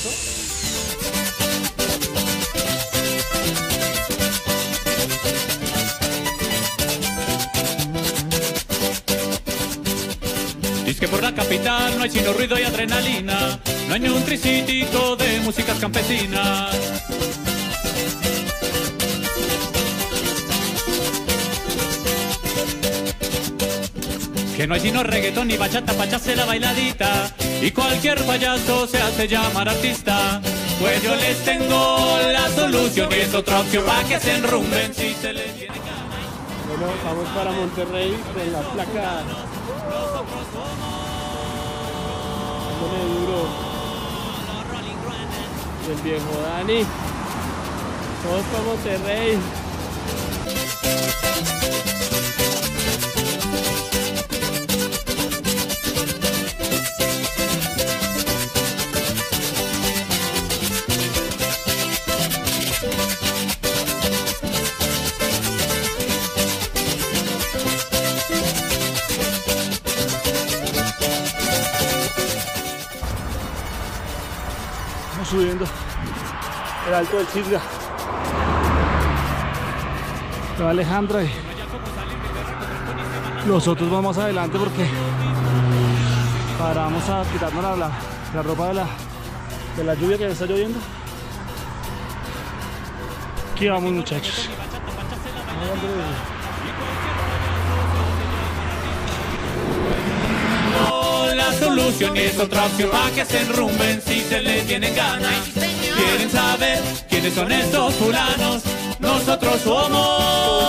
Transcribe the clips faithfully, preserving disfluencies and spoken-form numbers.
eso. Dice que por la capital no hay sino ruido y adrenalina, no hay ni un tricítico de músicas campesinas. Que no hay sino reggaetón ni bachata pa' echarse la bailadita, y cualquier payaso se hace llamar artista. Pues yo les tengo la solución y es otra opción pa' que se enrumben si se les tiene ganas. Bueno, vamos para Monterrey con la placa. Dándole duro. El viejo Dani. Todos para Monterrey. Vamos subiendo el alto del Chisga. Va Alejandra y nosotros vamos adelante porque paramos a quitarnos la, la, la ropa de la, de la lluvia que está lloviendo. Aquí vamos, muchachos. La solución y es otra opción para que se enrumben si se les tienen ganas. Quieren saber quiénes son estos fulanos. Nosotros somos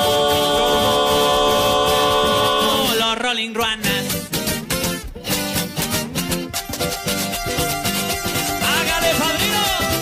los Rolling Runners. ¡Hágale, padrino!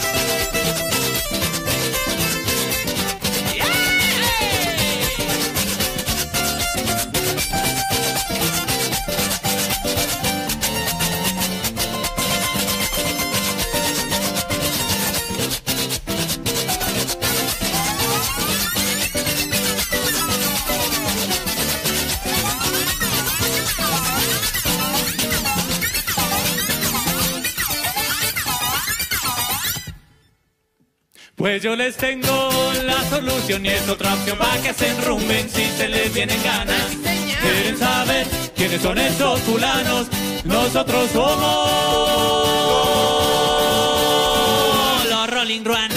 Pues yo les tengo la solución y es otra opción para que se enrumben si se les vienen ganas. Quieren saber quiénes son estos fulanos. Nosotros somos los Rolling Runners.